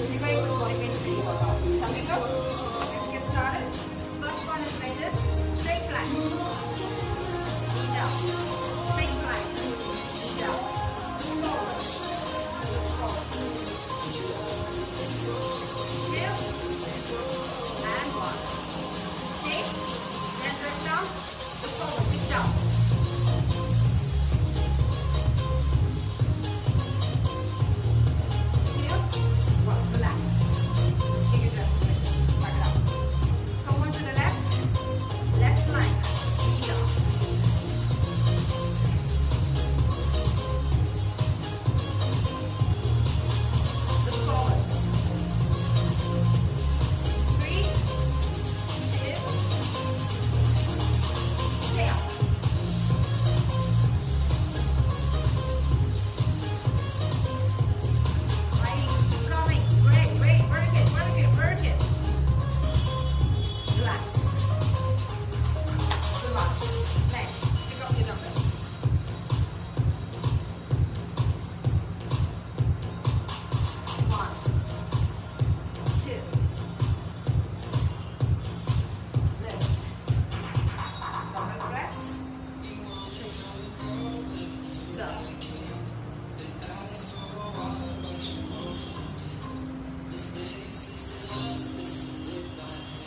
You're going with body weight training workout. Shall we go? Let's get started. First one is like this. Straight plank. Knee down. Straight plank. Knee down. Forward. Forward. Two. And one. Stay. Then press down. Forward. Big down.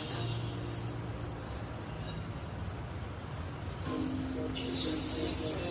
Just take